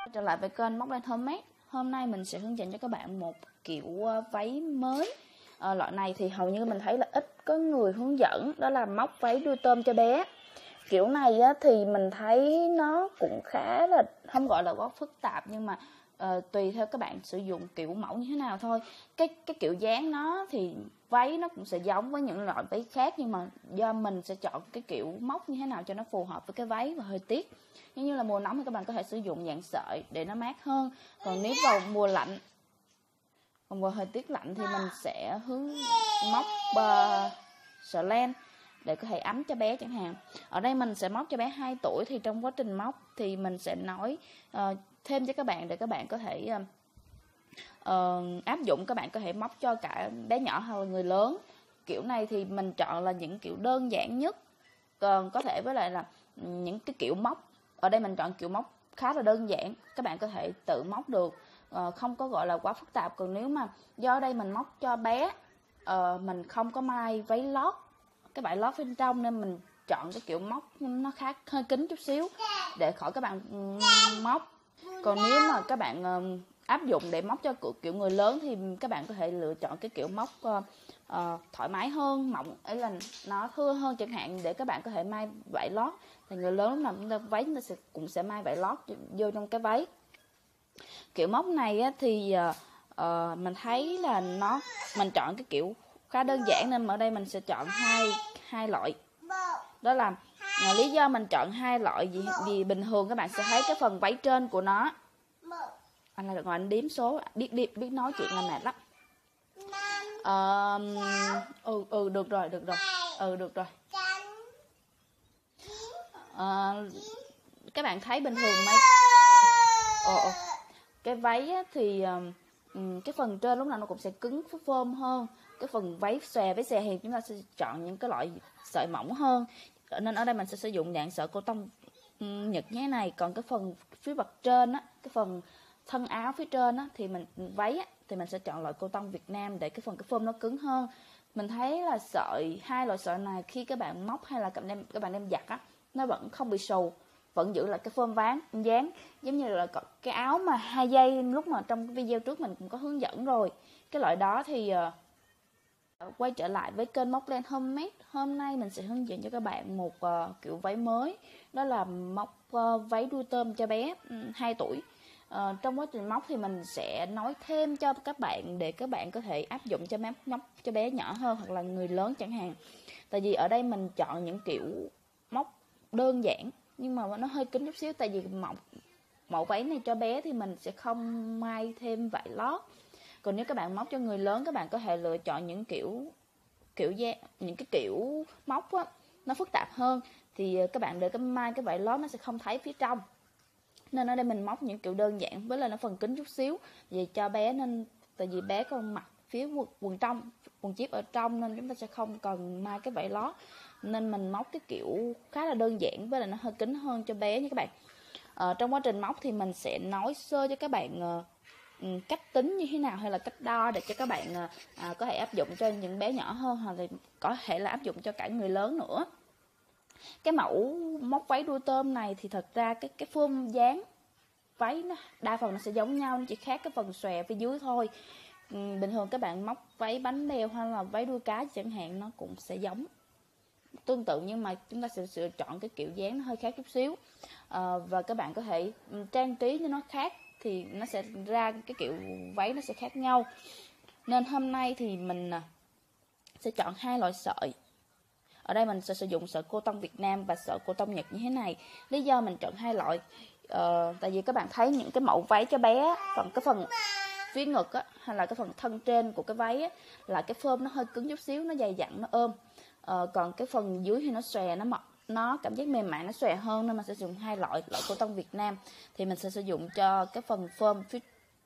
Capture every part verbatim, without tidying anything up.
Trở lại với kênh Móc Len Homemade. Hôm nay mình sẽ hướng dẫn cho các bạn một kiểu váy mới. à, Loại này thì hầu như mình thấy là ít có người hướng dẫn, đó là móc váy đuôi tôm cho bé. Kiểu này á, thì mình thấy nó cũng khá là, không gọi là quá phức tạp, nhưng mà uh, tùy theo các bạn sử dụng kiểu mẫu như thế nào thôi. Cái cái kiểu dáng nó thì váy nó cũng sẽ giống với những loại váy khác, nhưng mà do mình sẽ chọn cái kiểu móc như thế nào cho nó phù hợp với cái váy và thời tiết. Nếu như là mùa nóng thì các bạn có thể sử dụng dạng sợi để nó mát hơn. Còn nếu vào mùa lạnh, còn vào thời tiết lạnh thì mình sẽ hướng móc uh, sợi len để có thể ấm cho bé chẳng hạn. Ở đây mình sẽ móc cho bé hai tuổi, thì trong quá trình móc thì mình sẽ nói uh, thêm cho các bạn để các bạn có thể uh, uh, áp dụng. Các bạn có thể móc cho cả bé nhỏ hoặc là người lớn. Kiểu này thì mình chọn là những kiểu đơn giản nhất, còn có thể với lại là những cái kiểu móc. Ở đây mình chọn kiểu móc khá là đơn giản, các bạn có thể tự móc được, uh, không có gọi là quá phức tạp. Còn nếu mà do ở đây mình móc cho bé, uh, mình không có may váy lót, cái vải lót bên trong, nên mình chọn cái kiểu móc nó khá hơi kín chút xíu để khỏi các bạn móc. Còn nếu mà các bạn áp dụng để móc cho kiểu người lớn thì các bạn có thể lựa chọn cái kiểu móc uh, uh, thoải mái hơn, mỏng ấy là nó thưa hơn chẳng hạn, để các bạn có thể may vải lót. Thì người lớn lúc nào váy nó sẽ cũng sẽ may vải lót vô trong cái váy. Kiểu móc này á, thì uh, uh, mình thấy là nó mình chọn cái kiểu khá đơn giản, nên ở đây mình sẽ chọn hai hai loại. Đó là à, lý do mình chọn hai loại gì vì bình thường các bạn sẽ thấy cái phần váy trên của nó, anh là được ngồi anh đếm số, biết biết biết nói chuyện là mệt lắm. À, ừ ừ được rồi được rồi ừ được rồi à, các bạn thấy bình thường mấy ồ, ồ. cái váy á, thì um, cái phần trên lúc nào nó cũng sẽ cứng phơm hơn. Cái phần váy xòe với xè thì chúng ta sẽ chọn những cái loại sợi mỏng hơn, nên ở đây mình sẽ sử dụng dạng sợi cô tông um, Nhật như thế này. Còn cái phần phía mặt trên á, cái phần thân áo phía trên á, thì mình váy á, thì mình sẽ chọn loại cô tông Việt Nam để cái phần cái phơm nó cứng hơn. Mình thấy là sợi hai loại sợi này khi các bạn móc hay là các bạn đem các bạn đem giặt á, nó vẫn không bị xù, vẫn giữ lại cái phơm ván dáng giống như là cái áo mà hai dây lúc mà trong cái video trước mình cũng có hướng dẫn rồi. Cái loại đó thì uh, quay trở lại với kênh Móc Len Homemade. Hôm nay mình sẽ hướng dẫn cho các bạn một uh, kiểu váy mới, đó là móc uh, váy đuôi tôm cho bé um, hai tuổi. Uh, trong quá trình móc thì mình sẽ nói thêm cho các bạn để các bạn có thể áp dụng cho móc cho bé nhỏ hơn hoặc là người lớn chẳng hạn. Tại vì ở đây mình chọn những kiểu móc đơn giản nhưng mà nó hơi kín chút xíu, tại vì mẫu mẫu váy này cho bé thì mình sẽ không may thêm vải lót. Còn nếu các bạn móc cho người lớn, các bạn có thể lựa chọn những kiểu kiểu da những cái kiểu móc á, nó phức tạp hơn, thì các bạn để cái may cái vải lót nó sẽ không thấy phía trong. Nên ở đây mình móc những kiểu đơn giản với là nó phần kín chút xíu vì cho bé, nên tại vì bé còn mặc phía quần, quần trong quần chip ở trong, nên chúng ta sẽ không cần may cái vải lót, nên mình móc cái kiểu khá là đơn giản với là nó hơi kín hơn cho bé nha các bạn. Ờ, trong quá trình móc thì mình sẽ nói sơ cho các bạn uh, cách tính như thế nào hay là cách đo để cho các bạn uh, có thể áp dụng cho những bé nhỏ hơn, hoặc là có thể là áp dụng cho cả người lớn nữa. Cái mẫu móc váy đuôi tôm này thì thật ra cái cái phơm dáng váy nó đa phần nó sẽ giống nhau, nó chỉ khác cái phần xòe phía dưới thôi. Ừ, bình thường các bạn móc váy bánh bèo hay là váy đuôi cá chẳng hạn, nó cũng sẽ giống tương tự, nhưng mà chúng ta sẽ, sẽ chọn cái kiểu dáng nó hơi khác chút xíu. À, và các bạn có thể trang trí cho nó khác thì nó sẽ ra cái kiểu váy nó sẽ khác nhau. Nên hôm nay thì mình sẽ chọn hai loại sợi. Ở đây mình sẽ sử dụng sợi cô tông Việt Nam và sợi cô tông Nhật như thế này. Lý do mình chọn hai loại uh, tại vì các bạn thấy những cái mẫu váy cho bé, còn cái phần phía ngực á, hay là cái phần thân trên của cái váy á, là cái phơm nó hơi cứng chút xíu, nó dày dặn, nó ôm. Uh, còn cái phần dưới thì nó xòe, nó mọc, nó cảm giác mềm mại, nó xòe hơn, nên mình sẽ dùng hai loại loại cô tông Việt Nam. Thì mình sẽ sử dụng cho cái phần phơm phía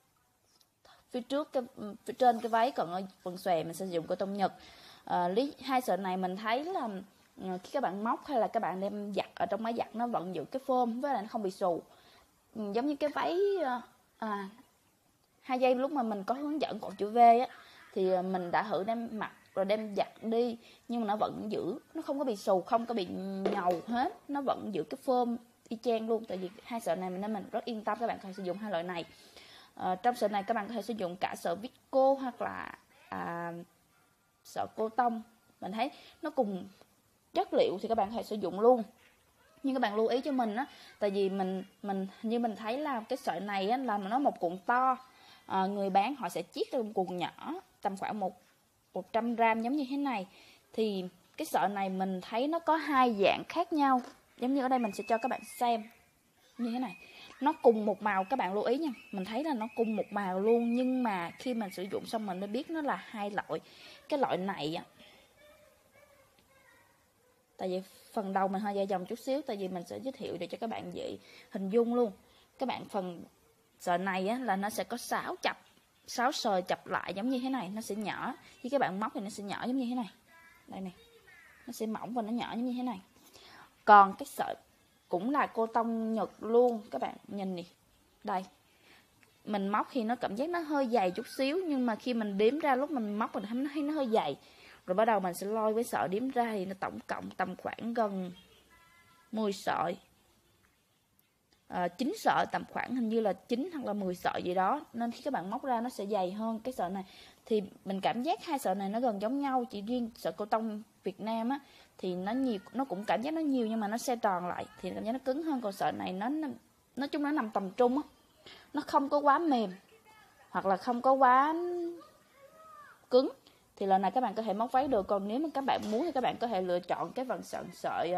phía trước cái phía trên cái váy, còn ở phần xòe mình sẽ sử dụng cô tông Nhật. À, lý hai sợi này mình thấy là khi các bạn móc hay là các bạn đem giặt ở trong máy giặt, nó vẫn giữ cái phơm với lại nó không bị xù, giống như cái váy à, hai dây lúc mà mình có hướng dẫn cổ chữ V á, thì mình đã thử đem mặc rồi đem giặt đi, nhưng mà nó vẫn giữ, nó không có bị xù, không có bị nhầu hết, nó vẫn giữ cái phơm y chang luôn, tại vì hai sợi này nên mình rất yên tâm các bạn có thể sử dụng hai loại này. À, trong sợi này các bạn có thể sử dụng cả sợi visco hoặc là à, sợi cô tông, mình thấy nó cùng chất liệu thì các bạn có thể sử dụng luôn. Nhưng các bạn lưu ý cho mình á, tại vì mình mình như mình thấy là cái sợi này á, là nó một cuộn to, à, người bán họ sẽ chiết ra một cuộn nhỏ tầm khoảng một một trăm gram giống như thế này. Thì cái sợi này mình thấy nó có hai dạng khác nhau, giống như ở đây mình sẽ cho các bạn xem như thế này. Nó cùng một màu, các bạn lưu ý nha, mình thấy là nó cùng một màu luôn, nhưng mà khi mình sử dụng xong mình mới biết nó là hai loại. Cái loại này á, tại vì phần đầu mình hơi dài dòng chút xíu, tại vì mình sẽ giới thiệu để cho các bạn dễ hình dung luôn. Các bạn phần sợi này á, là nó sẽ có sáu chập, sáu sợi chập lại giống như thế này, nó sẽ nhỏ. Khi các bạn móc thì nó sẽ nhỏ giống như thế này. Đây này, nó sẽ mỏng và nó nhỏ giống như thế này. Còn cái sợi cũng là cô tông Nhật luôn, các bạn nhìn nè. Đây, mình móc thì nó cảm giác nó hơi dày chút xíu, nhưng mà khi mình đếm ra lúc mình móc mình thấy nó hơi dày. Rồi bắt đầu mình sẽ lôi với sợi đếm ra thì nó tổng cộng tầm khoảng gần mười sợi, à, chín sợi, tầm khoảng hình như là chín hoặc là mười sợi gì đó. Nên khi các bạn móc ra nó sẽ dày hơn cái sợi này. Thì mình cảm giác hai sợi này nó gần giống nhau, chỉ riêng sợi cô tông Việt Nam á thì nó nhiều, nó cũng cảm giác nó nhiều nhưng mà nó xe tròn lại thì cảm giác nó cứng hơn. Còn sợi này nó nói chung nó nằm tầm trung á, nó không có quá mềm hoặc là không có quá cứng, thì lần này các bạn có thể móc váy được. Còn nếu mà các bạn muốn thì các bạn có thể lựa chọn cái phần sợi sợi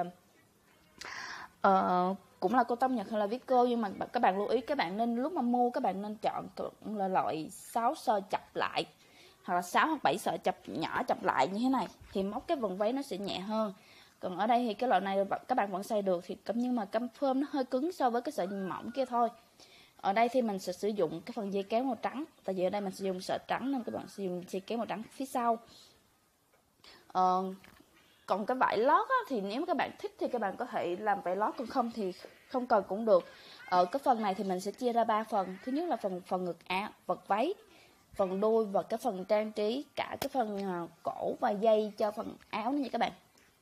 uh, cũng là cô tông Nhật hay là visco, nhưng mà các bạn lưu ý các bạn nên lúc mà mua các bạn nên chọn là loại sáu sợi chập lại, hoặc là sáu hoặc bảy sợi chập nhỏ chập lại như thế này thì móc cái vòng váy nó sẽ nhẹ hơn. Còn ở đây thì cái loại này các bạn vẫn xài được, thì nhưng mà căm phơm nó hơi cứng so với cái sợi mỏng kia thôi. Ở đây thì mình sẽ sử dụng cái phần dây kéo màu trắng, tại vì ở đây mình sử dụng sợi trắng nên các bạn sử dụng dây kéo màu trắng phía sau. Ờ, còn cái vải lót á, thì nếu các bạn thích thì các bạn có thể làm vải lót, còn không thì không cần cũng được. Ở cái phần này thì mình sẽ chia ra ba phần. Thứ nhất là phần phần ngực áo, vật váy, phần đuôi và cái phần trang trí, cả cái phần cổ và dây cho phần áo nữa nha các bạn.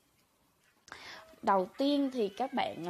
Đầu tiên thì các bạn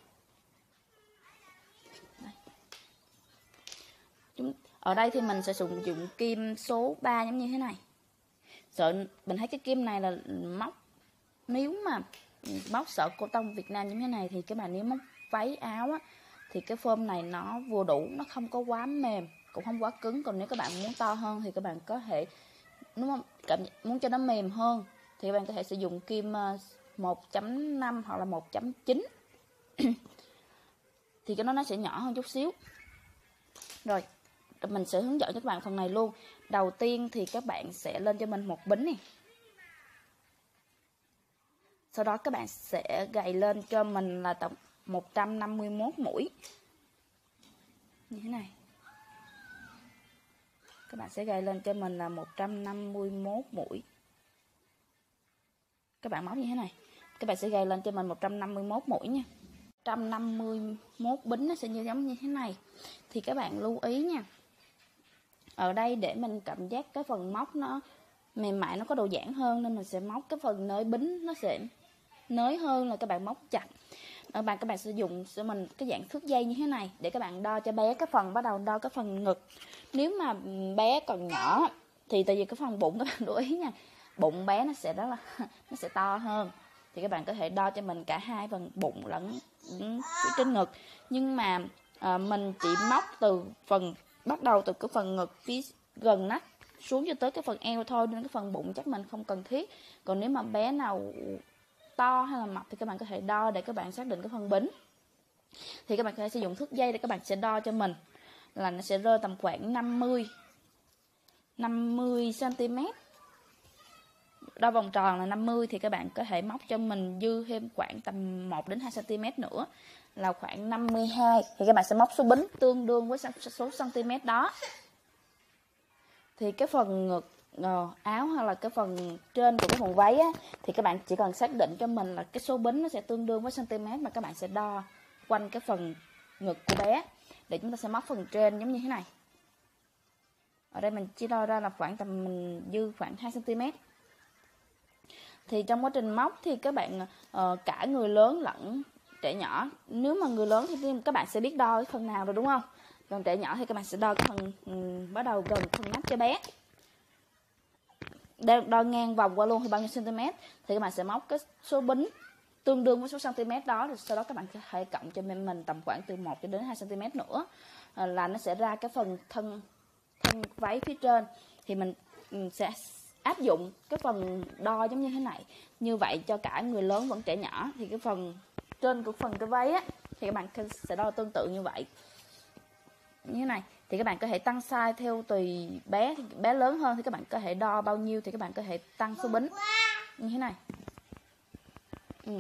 ở đây thì mình sẽ sử dụng kim số ba giống như thế này. Sợ mình thấy cái kim này là móc, nếu mà móc sợi cô tông Việt Nam như thế này thì các bạn nếu móc váy áo á, thì cái phơm này nó vừa đủ, nó không có quá mềm cũng không quá cứng. Còn nếu các bạn muốn to hơn thì các bạn có thể, đúng không, cảm muốn cho nó mềm hơn thì các bạn có thể sử dụng kim một chấm năm hoặc là một chấm chín thì cái nó nó sẽ nhỏ hơn chút xíu. Rồi mình sẽ hướng dẫn cho các bạn phần này luôn. Đầu tiên thì các bạn sẽ lên cho mình một bính này, sau đó các bạn sẽ gầy lên cho mình là tổng một trăm năm mươi mốt mũi như thế này. Các bạn sẽ gầy lên cho mình là một trăm năm mươi mốt mũi. Các bạn móc như thế này, các bạn sẽ gầy lên cho mình một trăm năm mươi mốt mũi nha. một trăm năm mươi mốt bính nó sẽ như giống như thế này. Thì các bạn lưu ý nha, ở đây để mình cảm giác cái phần móc nó mềm mại, nó có độ giãn hơn, nên mình sẽ móc cái phần nới bính nó sẽ nới hơn là các bạn móc chặt. Ở bạn các bạn sử dụng cho mình cái dạng thước dây như thế này để các bạn đo cho bé cái phần, bắt đầu đo cái phần ngực. Nếu mà bé còn nhỏ thì tại vì cái phần bụng các bạn lưu ý nha, bụng bé nó sẽ rất là nó sẽ to hơn, thì các bạn có thể đo cho mình cả hai phần bụng lẫn phía trên ngực. Nhưng mà à, mình chỉ móc từ phần bắt đầu từ cái phần ngực phía gần nách xuống cho tới cái phần eo thôi, nên cái phần bụng chắc mình không cần thiết. Còn nếu mà bé nào to hay là mập thì các bạn có thể đo để các bạn xác định cái phần bính. Thì các bạn có thể sử dụng thước dây để các bạn sẽ đo cho mình là nó sẽ rơi tầm khoảng năm mươi xăng ti mét. Đo vòng tròn là năm mươi thì các bạn có thể móc cho mình dư thêm khoảng tầm một đến hai xăng ti mét nữa là khoảng năm mươi hai, thì các bạn sẽ móc số bính tương đương với số cm đó. Thì cái phần ngực áo hay là cái phần trên của cái phần váy á, thì các bạn chỉ cần xác định cho mình là cái số bính nó sẽ tương đương với cm mà các bạn sẽ đo quanh cái phần ngực của bé để chúng ta sẽ móc phần trên giống như thế này. Ở đây mình chỉ đo ra là khoảng tầm mình dư khoảng hai xăng ti mét. Thì trong quá trình móc thì các bạn uh, cả người lớn lẫn trẻ nhỏ. Nếu mà người lớn thì các bạn sẽ biết đo cái phần nào rồi đúng không? Còn trẻ nhỏ thì các bạn sẽ đo cái phần um, bắt đầu gần phần nách cho bé, đo, đo ngang vòng qua luôn thì bao nhiêu cm, thì các bạn sẽ móc cái số bính tương đương với số cm đó, rồi sau đó các bạn có thể cộng cho mình tầm khoảng từ một cho đến hai cm nữa, à, là nó sẽ ra cái phần thân thân váy phía trên. Thì mình sẽ áp dụng cái phần đo giống như thế này, như vậy cho cả người lớn vẫn trẻ nhỏ. Thì cái phần trên của phần cái váy á, thì các bạn sẽ đo tương tự như vậy, như thế này. Thì các bạn có thể tăng size theo tùy bé, bé lớn hơn thì các bạn có thể đo bao nhiêu thì các bạn có thể tăng số bính như thế này. Ừ.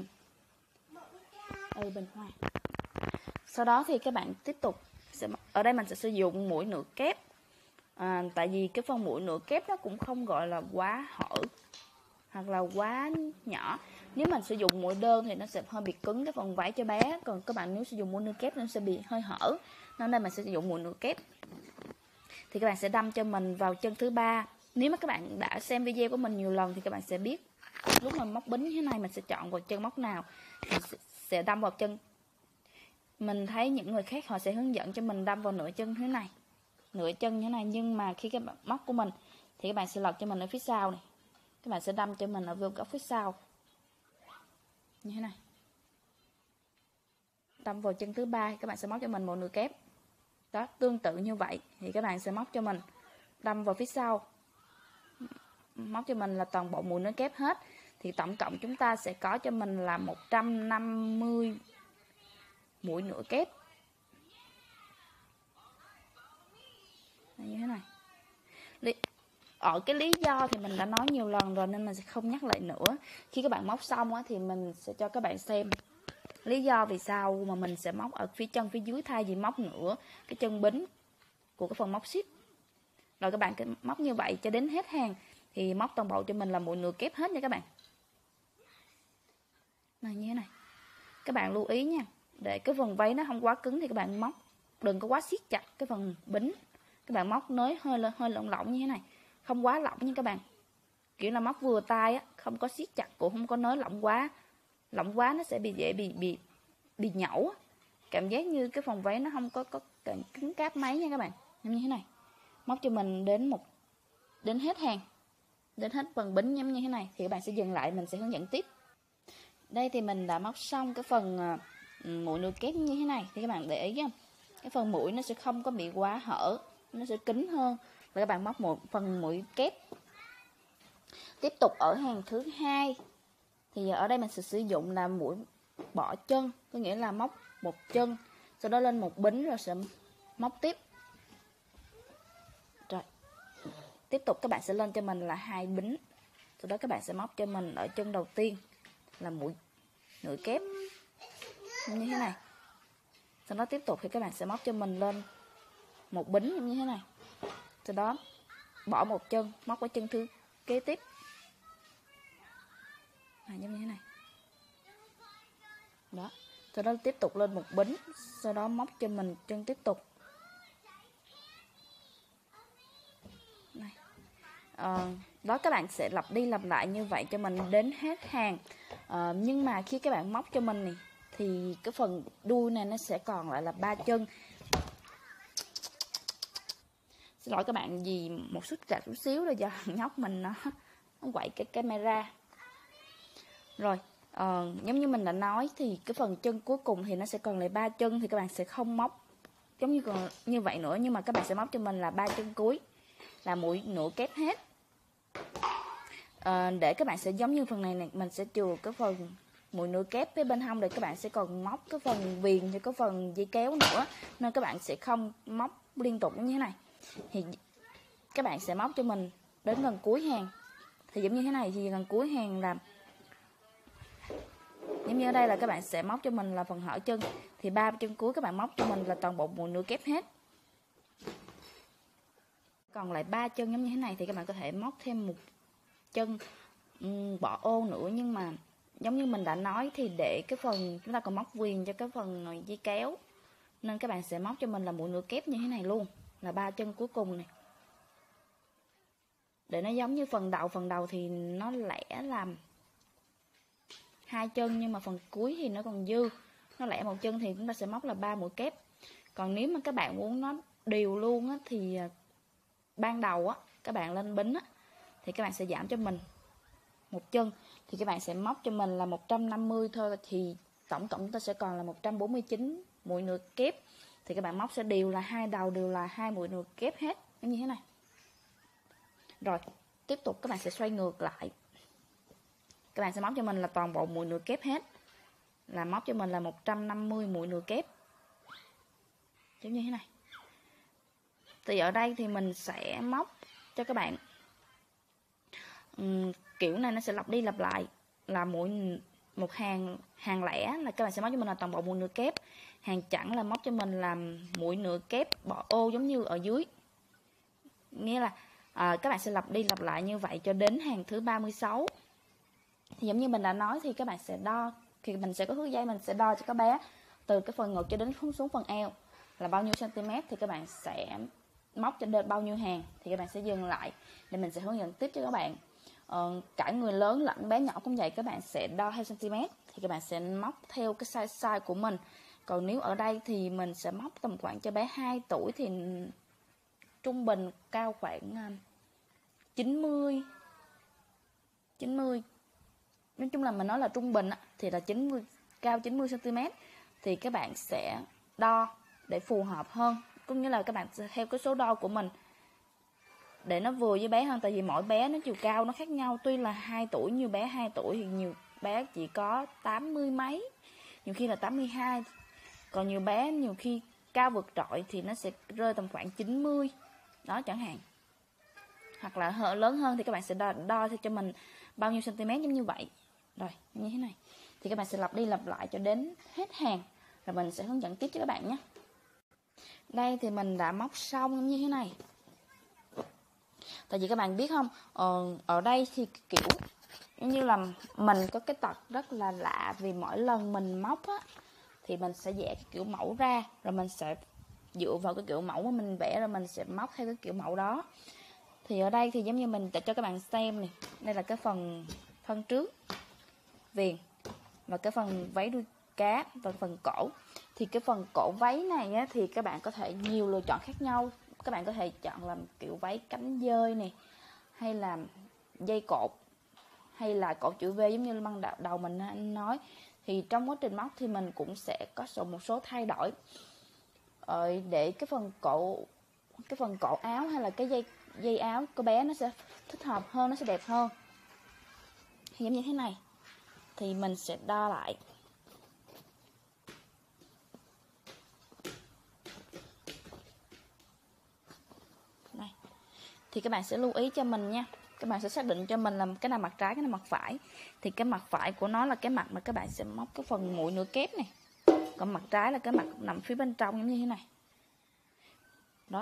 Ừ, bình hoa. Sau đó thì các bạn tiếp tục sẽ, ở đây mình sẽ sử dụng mũi nửa kép, à, tại vì cái phần mũi nửa kép nó cũng không gọi là quá hở hoặc là quá nhỏ. Nếu mình sử dụng mũi đơn thì nó sẽ hơi bị cứng cái phần váy cho bé, còn các bạn nếu sử dụng mũi nửa kép nó sẽ bị hơi hở, nên đây mình sẽ sử dụng mũi nửa kép. Thì các bạn sẽ đâm cho mình vào chân thứ ba. Nếu mà các bạn đã xem video của mình nhiều lần thì các bạn sẽ biết lúc mà móc bính như thế này mình sẽ chọn vào chân móc nào, mình sẽ đâm vào chân. Mình thấy những người khác họ sẽ hướng dẫn cho mình đâm vào nửa chân thế này, nửa chân như thế này, nhưng mà khi các bạn móc của mình thì các bạn sẽ lọt cho mình ở phía sau này, các bạn sẽ đâm cho mình ở vô góc phía sau như thế này, đâm vào chân thứ ba. Các bạn sẽ móc cho mình một nửa kép đó, tương tự như vậy thì các bạn sẽ móc cho mình đâm vào phía sau, móc cho mình là toàn bộ mũi nửa kép hết. Thì tổng cộng chúng ta sẽ có cho mình là một trăm năm mươi mũi nửa kép như thế này. Ở cái lý do thì mình đã nói nhiều lần rồi nên mình sẽ không nhắc lại nữa. Khi các bạn móc xong á, thì mình sẽ cho các bạn xem lý do vì sao mà mình sẽ móc ở phía chân phía dưới thay vì móc nữa cái chân bính của cái phần móc ship. Rồi các bạn cứ móc như vậy cho đến hết hàng thì móc toàn bộ cho mình là mũi nửa kép hết nha các bạn. Này, như thế này. Các bạn lưu ý nha, để cái phần váy nó không quá cứng thì các bạn móc đừng có quá siết chặt cái phần bính. Các bạn móc nới hơi hơi lỏng lỏng như thế này, không quá lỏng nha các bạn. Kiểu là móc vừa tay á, không có siết chặt cũng không có nới lỏng quá. Lỏng quá nó sẽ bị dễ bị bị bị nhẩu. Cảm giác như cái phần váy nó không có có cứng cáp mấy nha các bạn. Như thế này. Móc cho mình đến một đến hết hàng. Đến hết phần bính giống như thế này thì các bạn sẽ dừng lại, mình sẽ hướng dẫn tiếp. Đây thì mình đã móc xong cái phần mũi nửa kép như thế này thì các bạn để ý nha. Cái phần mũi nó sẽ không có bị quá hở, nó sẽ kín hơn. Và các bạn móc một phần mũi kép. Tiếp tục ở hàng thứ hai thì ở đây mình sẽ sử dụng là mũi bỏ chân, có nghĩa là móc một chân, sau đó lên một bính rồi sẽ móc tiếp. Rồi. Tiếp tục các bạn sẽ lên cho mình là hai bính. Sau đó các bạn sẽ móc cho mình ở chân đầu tiên là mũi nửa kép như thế này. Sau đó tiếp tục thì các bạn sẽ móc cho mình lên một bính như thế này. Sau đó bỏ một chân, móc ở chân thứ kế tiếp. À, giống như thế này. Đó. Sau đó tiếp tục lên một bính, sau đó móc cho mình chân tiếp tục. Này. À, đó các bạn sẽ lặp đi lặp lại như vậy cho mình đến hết hàng. À, nhưng mà khi các bạn móc cho mình này thì cái phần đuôi này nó sẽ còn lại là ba chân. Xin lỗi các bạn vì một chút trạc chút xíu là do nhóc mình nó, nó quậy cái camera. Rồi, uh, giống như mình đã nói thì cái phần chân cuối cùng thì nó sẽ còn lại ba chân, thì các bạn sẽ không móc giống như còn như vậy nữa, nhưng mà các bạn sẽ móc cho mình là ba chân cuối là mũi nửa kép hết. Uh, để các bạn sẽ giống như phần này này, mình sẽ chừa cái phần mũi nửa kép phía bên hông để các bạn sẽ còn móc cái phần viền cho cái phần dây kéo nữa, nên các bạn sẽ không móc liên tục như thế này. Thì các bạn sẽ móc cho mình đến gần cuối hàng thì giống như thế này, thì gần cuối hàng là giống như ở đây là các bạn sẽ móc cho mình là phần hở chân, thì ba chân cuối các bạn móc cho mình là toàn bộ mũi nửa kép hết. Còn lại ba chân giống như thế này thì các bạn có thể móc thêm một chân um, bỏ ô nữa, nhưng mà giống như mình đã nói thì để cái phần chúng ta còn móc viền cho cái phần dây kéo, nên các bạn sẽ móc cho mình là mũi nửa kép như thế này luôn, là ba chân cuối cùng này, để nó giống như phần đầu. Phần đầu thì nó lẻ làm hai chân, nhưng mà phần cuối thì nó còn dư, nó lẻ một chân thì chúng ta sẽ móc là ba mũi kép. Còn nếu mà các bạn muốn nó đều luôn á, thì ban đầu á các bạn lên bính á, thì các bạn sẽ giảm cho mình một chân, thì các bạn sẽ móc cho mình là một trăm năm mươi thôi, thì tổng cộng chúng ta sẽ còn là một trăm bốn mươi chín mũi nửa kép. Thì các bạn móc sẽ đều là hai đầu đều là hai mũi nửa kép hết, như thế này. Rồi tiếp tục các bạn sẽ xoay ngược lại, các bạn sẽ móc cho mình là toàn bộ mũi nửa kép hết, là móc cho mình là một trăm năm mươi mũi nửa kép, giống như thế này. Thì ở đây thì mình sẽ móc cho các bạn uhm, kiểu này nó sẽ lặp đi lặp lại, là mũi một hàng hàng lẻ là các bạn sẽ móc cho mình là toàn bộ mũi nửa kép, hàng chẵn là móc cho mình làm mũi nửa kép bỏ ô giống như ở dưới. Nghĩa là à, các bạn sẽ lặp đi lặp lại như vậy cho đến hàng thứ ba mươi sáu. Thì giống như mình đã nói thì các bạn sẽ đo, thì mình sẽ có thước dây, mình sẽ đo cho các bé từ cái phần ngực cho đến xuống phần eo là bao nhiêu cm, thì các bạn sẽ móc cho đến bao nhiêu hàng, thì các bạn sẽ dừng lại để mình sẽ hướng dẫn tiếp cho các bạn. Ờ, cả người lớn lẫn bé nhỏ cũng vậy, các bạn sẽ đo hai cm thì các bạn sẽ móc theo cái size size của mình. Còn nếu ở đây thì mình sẽ móc tầm khoảng cho bé hai tuổi thì trung bình cao khoảng chín mươi chín mươi, nói chung là mình nói là trung bình thì là chín mươi, cao chín mươi cm, thì các bạn sẽ đo để phù hợp hơn, cũng như là các bạn sẽ theo cái số đo của mình để nó vừa với bé hơn. Tại vì mỗi bé nó chiều cao nó khác nhau, tuy là hai tuổi, nhiều bé hai tuổi thì nhiều bé chỉ có tám mươi mấy, nhiều khi là tám mươi hai, còn nhiều bé nhiều khi cao vượt trội thì nó sẽ rơi tầm khoảng chín mươi đó chẳng hạn. Hoặc là lớn hơn thì các bạn sẽ đo, đo theo cho mình bao nhiêu cm giống như vậy. Rồi như thế này thì các bạn sẽ lặp đi lặp lại cho đến hết hàng, rồi mình sẽ hướng dẫn tiếp cho các bạn nhé. Đây thì mình đã móc xong như thế này. Tại vì các bạn biết không, ờ, ở đây thì kiểu như là mình có cái tật rất là lạ, vì mỗi lần mình móc á thì mình sẽ vẽ cái kiểu mẫu ra, rồi mình sẽ dựa vào cái kiểu mẫu mà mình vẽ rồi mình sẽ móc theo cái kiểu mẫu đó. Thì ở đây thì giống như mình để cho các bạn xem này, đây là cái phần thân trước viền và cái phần váy đuôi cá và phần cổ. Thì cái phần cổ váy này á, thì các bạn có thể nhiều lựa chọn khác nhau. Các bạn có thể chọn làm kiểu váy cánh dơi này, hay là dây cột, hay là cổ chữ V giống như ban đầu mình nói. Thì trong quá trình móc thì mình cũng sẽ có một số thay đổi ờ, để cái phần cổ cái phần cổ áo hay là cái dây dây áo của bé nó sẽ thích hợp hơn, nó sẽ đẹp hơn. Thì giống như thế này thì mình sẽ đo lại. Đây. Thì các bạn sẽ lưu ý cho mình nha. Các bạn sẽ xác định cho mình là cái nào mặt trái, cái nào mặt phải. Thì cái mặt phải của nó là cái mặt mà các bạn sẽ móc cái phần mũi nửa kép này. Còn mặt trái là cái mặt nằm phía bên trong như thế này. Đó.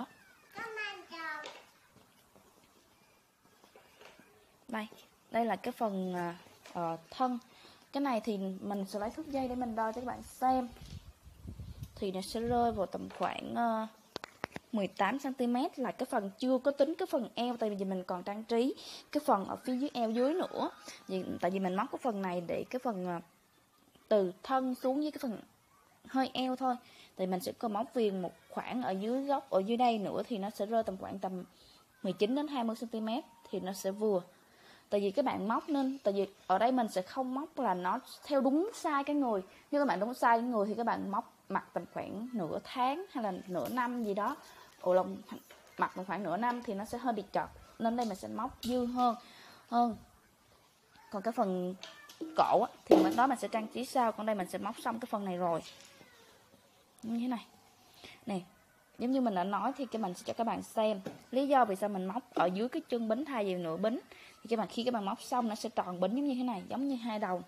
Đây, đây là cái phần uh, thân. Cái này thì mình sẽ lấy thước dây để mình đo cho các bạn xem. Thì nó sẽ rơi vào tầm khoảng uh, mười tám xăng-ti mét, là cái phần chưa có tính cái phần eo, tại vì mình còn trang trí cái phần ở phía dưới eo dưới nữa. Vì, tại vì mình móc cái phần này để cái phần uh, từ thân xuống với cái phần hơi eo thôi. Thì mình sẽ có móc viền một khoảng ở dưới góc, ở dưới đây nữa, thì nó sẽ rơi tầm khoảng tầm mười chín đến hai mươi xăng-ti mét thì nó sẽ vừa. Tại vì các bạn móc nên, tại vì ở đây mình sẽ không móc là nó theo đúng size cái người. Nếu các bạn đúng size cái người thì các bạn móc mặc tầm khoảng nửa tháng hay là nửa năm gì đó. Ồ lòng mặc tầm khoảng nửa năm thì nó sẽ hơi bị chật, nên đây mình sẽ móc dư hơn hơn. Còn cái phần cổ á, thì mình đó mình sẽ trang trí sau. Còn đây mình sẽ móc xong cái phần này rồi, như thế này nè. Giống như mình đã nói thì cái mình sẽ cho các bạn xem lý do vì sao mình móc ở dưới cái chân bính thay vì nửa bính. Thì các bạn khi các bạn móc xong nó sẽ tròn bính giống như thế này, giống như hai đầu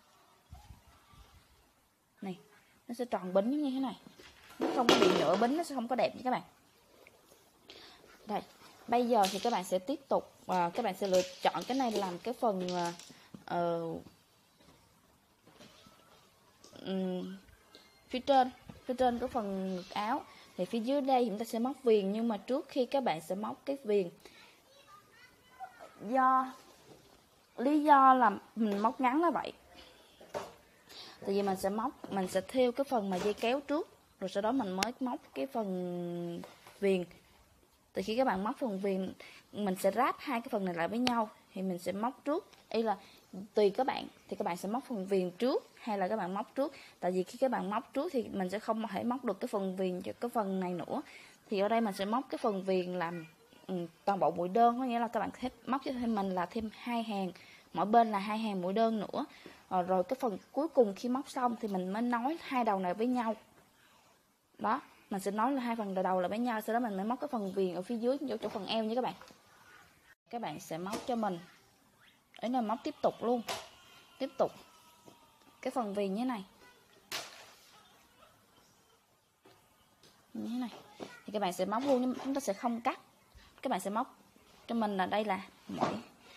này, nó sẽ tròn bính giống như thế này, nó không có bị nửa bính, nó sẽ không có đẹp như các bạn. Đây, bây giờ thì các bạn sẽ tiếp tục uh, các bạn sẽ lựa chọn cái này làm cái phần uh, uh, um, phía trên phía trên cái phần ngực áo. Thì phía dưới đây chúng ta sẽ móc viền, nhưng mà trước khi các bạn sẽ móc cái viền, do lý do là mình móc ngắn là vậy, Tại vì mình sẽ móc, mình sẽ thêu cái phần mà dây kéo trước, rồi sau đó mình mới móc cái phần viền. Từ khi các bạn móc phần viền, mình sẽ ráp hai cái phần này lại với nhau, thì mình sẽ móc trước. Ý là tùy các bạn, thì các bạn sẽ móc phần viền trước hay là các bạn móc trước. Tại vì khi các bạn móc trước thì mình sẽ không thể móc được cái phần viền cho cái phần này nữa. Thì ở đây mình sẽ móc cái phần viền làm ừ, toàn bộ mũi đơn, có nghĩa là các bạn thêm, móc cho thêm mình là thêm hai hàng, mỗi bên là hai hàng mũi đơn nữa. Rồi, rồi cái phần cuối cùng khi móc xong thì mình mới nối hai đầu này với nhau. Đó, mình sẽ nối là hai phần đầu đầu là với nhau, sau đó mình mới móc cái phần viền ở phía dưới vô chỗ phần eo nha các bạn. Các bạn sẽ móc cho mình, ấy là móc tiếp tục luôn, tiếp tục cái phần viền như thế này, như thế này thì các bạn sẽ móc luôn, nhưng chúng ta sẽ không cắt. Các bạn sẽ móc cho mình là đây là mỗi,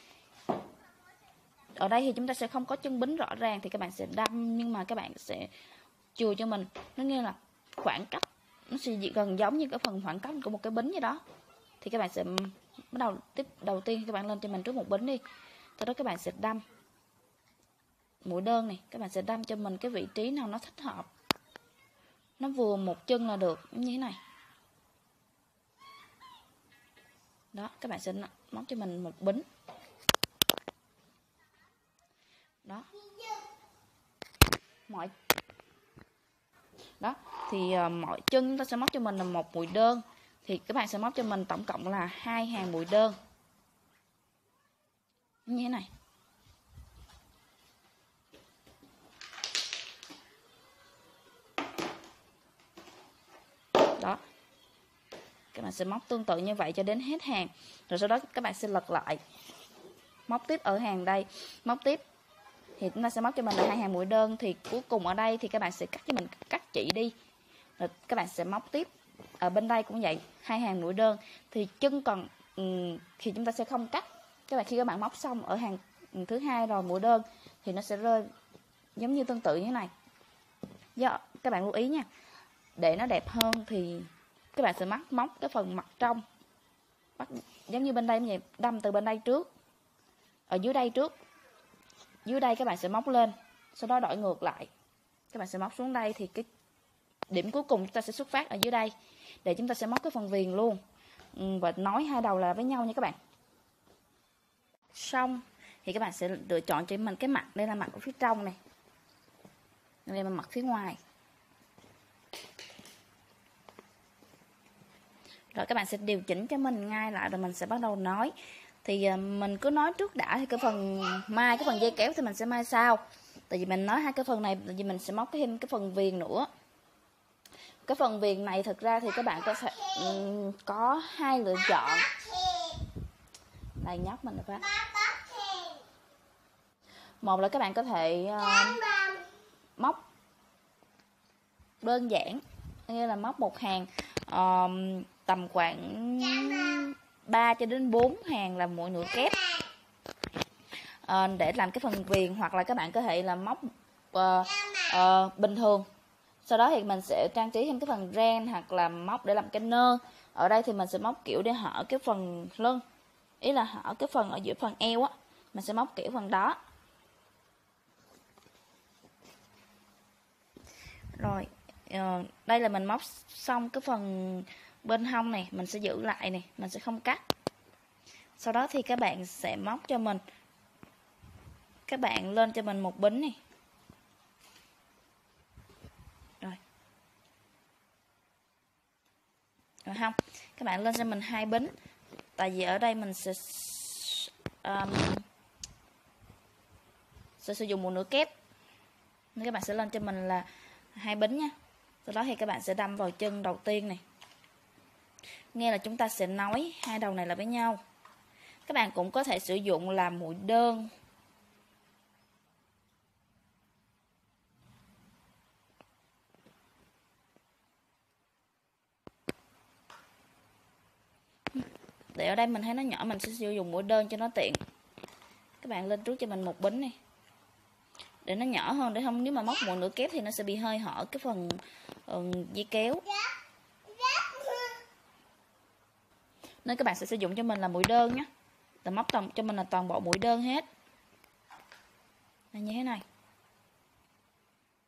ở đây thì chúng ta sẽ không có chân bính rõ ràng thì các bạn sẽ đâm, nhưng mà các bạn sẽ chừa cho mình, nó nghe là khoảng cách nó sẽ gần giống như cái phần khoảng cách của một cái bính vậy đó. Thì các bạn sẽ bắt đầu tiếp, đầu tiên các bạn lên cho mình trước một bính đi, sau đó các bạn sẽ đâm mũi đơn này, các bạn sẽ đâm cho mình cái vị trí nào nó thích hợp, nó vừa một chân là được, như thế này. Đó, các bạn sẽ móc cho mình một bính. Đó. Mọi Đó, thì uh, mỗi chân chúng ta sẽ móc cho mình là một mũi đơn. Thì các bạn sẽ móc cho mình tổng cộng là hai hàng mũi đơn. Như thế này. Đó. Các bạn sẽ móc tương tự như vậy cho đến hết hàng. Rồi sau đó các bạn sẽ lật lại. Móc tiếp ở hàng đây, móc tiếp. Thì chúng ta sẽ móc cho mình là hai hàng mũi đơn. Thì cuối cùng ở đây thì các bạn sẽ cắt cho mình cắt chỉ đi. Rồi các bạn sẽ móc tiếp. Ở bên đây cũng vậy, hai hàng mũi đơn. Thì chân còn um, thì chúng ta sẽ không cắt. Các bạn khi các bạn móc xong ở hàng thứ hai rồi mũi đơn thì nó sẽ rơi giống như tương tự như thế này. Do các bạn lưu ý nha. Để nó đẹp hơn thì các bạn sẽ móc móc cái phần mặt trong. Bắt giống như bên đây như vậy, đâm từ bên đây trước. Ở dưới đây trước. Dưới đây các bạn sẽ móc lên, sau đó đổi ngược lại. Các bạn sẽ móc xuống đây thì cái điểm cuối cùng chúng ta sẽ xuất phát ở dưới đây. Để chúng ta sẽ móc cái phần viền luôn. Và nối hai đầu là với nhau nha các bạn. Xong thì các bạn sẽ lựa chọn cho mình cái mặt. Đây là mặt ở phía trong này. Đây là mặt phía ngoài. Rồi các bạn sẽ điều chỉnh cho mình ngay lại, rồi mình sẽ bắt đầu nói. Thì mình cứ nói trước đã, thì cái phần mai, cái phần dây kéo thì mình sẽ mai sau. Tại vì mình nói hai cái phần này, tại vì mình sẽ móc thêm cái phần viền nữa. Cái phần viền này thực ra thì các bạn có thể um, có hai lựa chọn. Đây nhóc mình phải. Một là các bạn có thể uh, móc đơn giản, như là móc một hàng uh, tầm khoảng ba cho đến bốn hàng là mỗi nửa kép à, để làm cái phần viền, hoặc là các bạn có thể là móc uh, uh, bình thường. Sau đó thì mình sẽ trang trí thêm cái phần ren, hoặc là móc để làm cái nơ. Ở đây thì mình sẽ móc kiểu để hở cái phần lưng, ý là hở cái phần ở giữa phần eo á, mình sẽ móc kiểu phần đó. Rồi uh, đây là mình móc xong cái phần bên hông này, mình sẽ giữ lại này, mình sẽ không cắt. Sau đó thì các bạn sẽ móc cho mình, các bạn lên cho mình một bính này. Rồi. Rồi không? Các bạn lên cho mình hai bính. Tại vì ở đây mình sẽ um, sẽ sử dụng một nửa kép. Nên các bạn sẽ lên cho mình là hai bính nha. Sau đó thì các bạn sẽ đâm vào chân đầu tiên này. Nghe là chúng ta sẽ nối hai đầu này là với nhau. Các bạn cũng có thể sử dụng làm mũi đơn. Để ở đây mình thấy nó nhỏ, mình sẽ sử dụng mũi đơn cho nó tiện. Các bạn lên trước cho mình một bính này. Để nó nhỏ hơn, để không nếu mà móc một nửa kép thì nó sẽ bị hơi hở cái phần uh, dây kéo. Nên các bạn sẽ sử dụng cho mình là mũi đơn nhé. Là móc toàn, cho mình là toàn bộ mũi đơn hết. Là như thế này.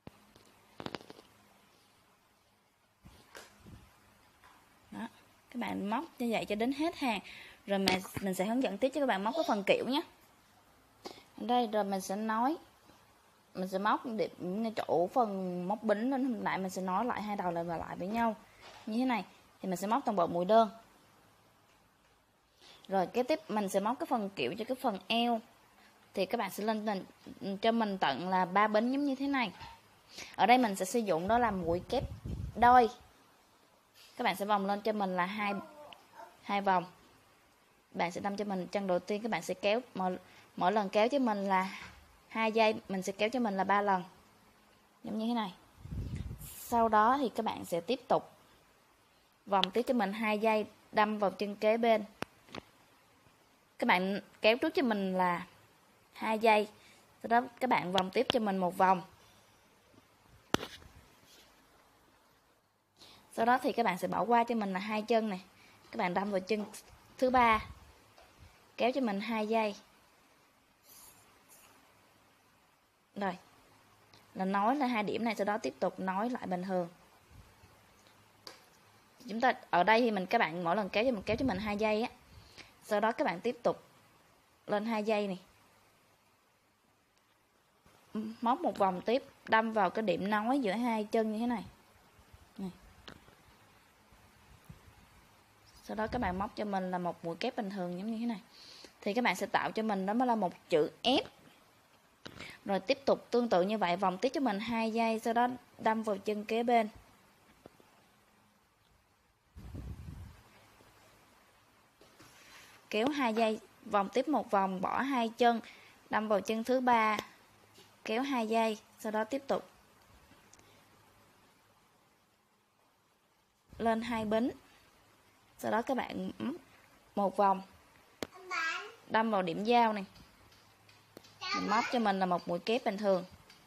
Các bạn móc như vậy cho đến hết hàng. Rồi mà mình sẽ hướng dẫn tiếp cho các bạn móc cái phần kiểu nhé. Đây rồi mình sẽ nói, mình sẽ móc để chỗ phần móc bính lên lại, mình sẽ nói lại hai đầu lại và lại với nhau như thế này. Thì mình sẽ móc toàn bộ mũi đơn. Rồi kế tiếp mình sẽ móc cái phần kiểu cho cái phần eo. Thì các bạn sẽ lên mình, cho mình tận là ba bính giống như thế này. Ở đây mình sẽ sử dụng đó là mũi kép đôi. Các bạn sẽ vòng lên cho mình là hai hai vòng. Bạn sẽ đâm cho mình chân đầu tiên, các bạn sẽ kéo mỗi, mỗi lần kéo cho mình là hai giây, mình sẽ kéo cho mình là ba lần. Giống như thế này. Sau đó thì các bạn sẽ tiếp tục vòng tiếp cho mình hai giây, đâm vào chân kế bên. Các bạn kéo trước cho mình là hai giây. Sau đó các bạn vòng tiếp cho mình một vòng. Sau đó thì các bạn sẽ bỏ qua cho mình là hai chân này. Các bạn đâm vào chân thứ ba, kéo cho mình hai giây. Rồi. Là nối là hai điểm này, sau đó tiếp tục nối lại bình thường. Chúng ta ở đây thì mình các bạn mỗi lần kéo cho mình kéo cho mình hai giây á. Sau đó các bạn tiếp tục lên hai giây này. Móc một vòng tiếp, đâm vào cái điểm nối giữa hai chân như thế này. này. Sau đó các bạn móc cho mình là một mũi kép bình thường giống như thế này. Thì các bạn sẽ tạo cho mình đó mới là một chữ F. Rồi tiếp tục tương tự như vậy, vòng tiếp cho mình hai giây, sau đó đâm vào chân kế bên. Kéo hai giây, vòng tiếp một vòng, bỏ hai chân, đâm vào chân thứ ba, kéo hai giây, sau đó tiếp tục lên hai bính. Sau đó các bạn một vòng, đâm vào điểm giao này. Mình móc cho mình là một mũi kép bình thường.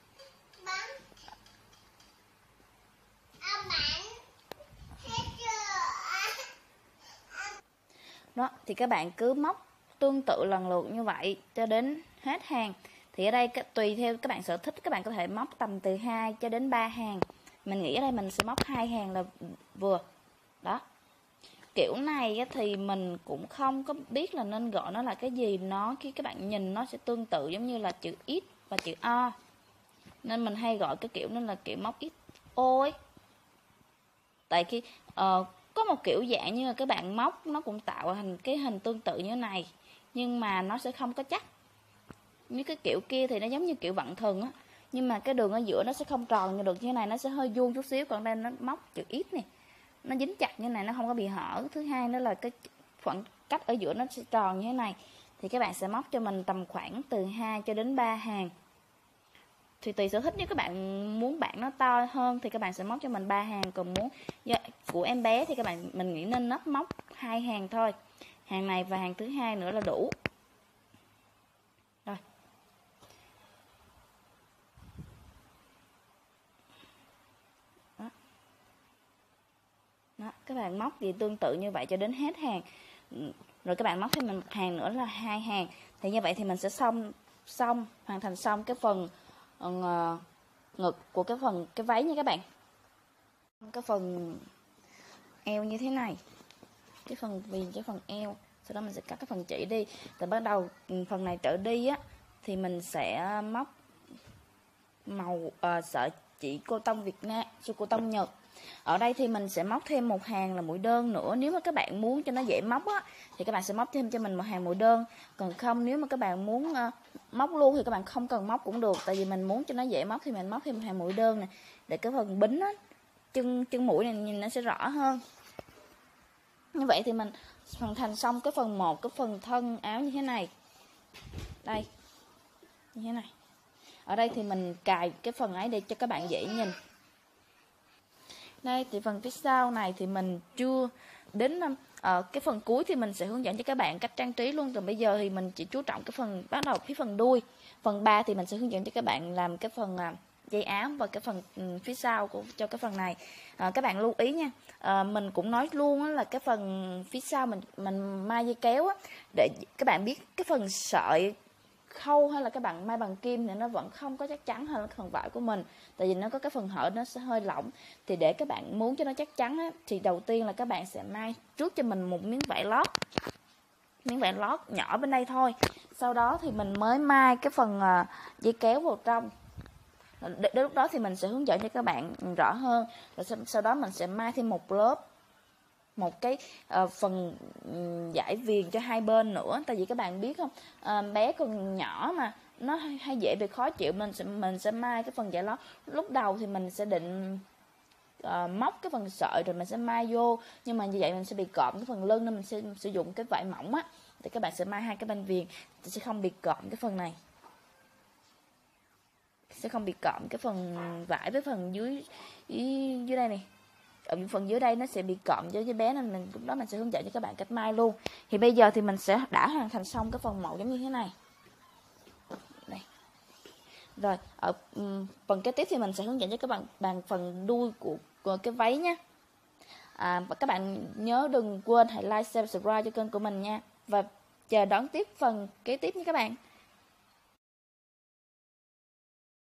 Đó, thì các bạn cứ móc tương tự lần lượt như vậy cho đến hết hàng. Thì ở đây tùy theo các bạn sở thích, các bạn có thể móc tầm từ hai cho đến ba hàng. Mình nghĩ ở đây mình sẽ móc hai hàng là vừa. Đó. Kiểu này thì mình cũng không có biết là nên gọi nó là cái gì. Nó khi các bạn nhìn nó sẽ tương tự giống như là chữ X và chữ O. Nên mình hay gọi cái kiểu nên là kiểu móc ích ô ấy. Tại khi uh, có một kiểu dạng như là các bạn móc nó cũng tạo thành cái hình tương tự như thế này, nhưng mà nó sẽ không có chắc. Như cái kiểu kia thì nó giống như kiểu vặn thừng á, nhưng mà cái đường ở giữa nó sẽ không tròn như được như thế này, nó sẽ hơi vuông chút xíu. Còn đây nó móc chữ X này, nó dính chặt như này, nó không có bị hở. Thứ hai nữa là cái khoảng cách ở giữa nó sẽ tròn như thế này. Thì các bạn sẽ móc cho mình tầm khoảng từ hai cho đến ba hàng. Thì tùy sở thích, nếu các bạn muốn bạn nó to hơn thì các bạn sẽ móc cho mình ba hàng. Còn muốn của em bé thì các bạn mình nghĩ nên nó móc hai hàng thôi. Hàng này và hàng thứ hai nữa là đủ. Rồi. Đó. Đó, các bạn móc gì tương tự như vậy cho đến hết hàng. Rồi các bạn móc thêm mình một hàng nữa là hai hàng. Thì như vậy thì mình sẽ xong xong hoàn thành xong cái phần uh, ngực của cái phần cái váy nha các bạn. Cái phần eo như thế này, cái phần viền cái phần eo. Sau đó mình sẽ cắt cái phần chỉ đi. Từ bắt đầu phần này trở đi á thì mình sẽ móc màu uh, sợi chỉ cô tông Việt Nam, sợi cô tông Nhật. Ở đây thì mình sẽ móc thêm một hàng là mũi đơn nữa. Nếu mà các bạn muốn cho nó dễ móc á thì các bạn sẽ móc thêm cho mình một hàng mũi đơn. Còn không, nếu mà các bạn muốn uh, móc luôn thì các bạn không cần móc cũng được. Tại vì mình muốn cho nó dễ móc thì mình móc thêm một hàng mũi đơn này, để cái phần bính á, chân chân mũi này nhìn nó sẽ rõ hơn. Như vậy thì mình hoàn thành xong cái phần một, cái phần thân áo như thế này. Đây. Như thế này. Ở đây thì mình cài cái phần ấy để cho các bạn dễ nhìn. Đây thì phần phía sau này thì mình chưa đến ở cái phần cuối thì mình sẽ hướng dẫn cho các bạn cách trang trí luôn. Từ bây giờ thì mình chỉ chú trọng cái phần bắt đầu phía phần đuôi. Phần ba thì mình sẽ hướng dẫn cho các bạn làm cái phần dây áo và cái phần phía sau của cho cái phần này. À, các bạn lưu ý nha. À, mình cũng nói luôn á, là cái phần phía sau mình mình mai dây kéo á, để các bạn biết cái phần sợi khâu hay là các bạn may bằng kim thì nó vẫn không có chắc chắn hơn là phần vải của mình, tại vì nó có cái phần hở nó sẽ hơi lỏng. Thì để các bạn muốn cho nó chắc chắn á, thì đầu tiên là các bạn sẽ may trước cho mình một miếng vải lót, miếng vải lót nhỏ bên đây thôi. Sau đó thì mình mới may cái phần uh, dây kéo vào trong. Đến lúc đó thì mình sẽ hướng dẫn cho các bạn rõ hơn. Rồi sau, sau đó mình sẽ may thêm một lớp, một cái uh, phần um, dải viền cho hai bên nữa. Tại vì các bạn biết không, uh, bé còn nhỏ mà nó hay, hay dễ bị khó chịu, mình sẽ mình sẽ may cái phần dải lót. Lúc đầu thì mình sẽ định uh, móc cái phần sợi rồi mình sẽ may vô, nhưng mà như vậy mình sẽ bị cộm cái phần lưng nên mình sẽ sử dụng cái vải mỏng á, thì các bạn sẽ may hai cái bên viền thì sẽ không bị cộm cái phần này, sẽ không bị cộm cái phần vải với phần dưới dưới, dưới đây này. Ở phần dưới đây nó sẽ bị cộm với bé nên mình lúc đó mình sẽ hướng dẫn cho các bạn cách may luôn. Thì bây giờ thì mình sẽ đã hoàn thành xong cái phần mẫu giống như thế này. Đây. Rồi, ở um, phần kế tiếp thì mình sẽ hướng dẫn cho các bạn bàn phần đuôi của, của cái váy nhé. À, và các bạn nhớ đừng quên hãy like, share, subscribe cho kênh của mình nha. Và chờ đón tiếp phần kế tiếp nha các bạn.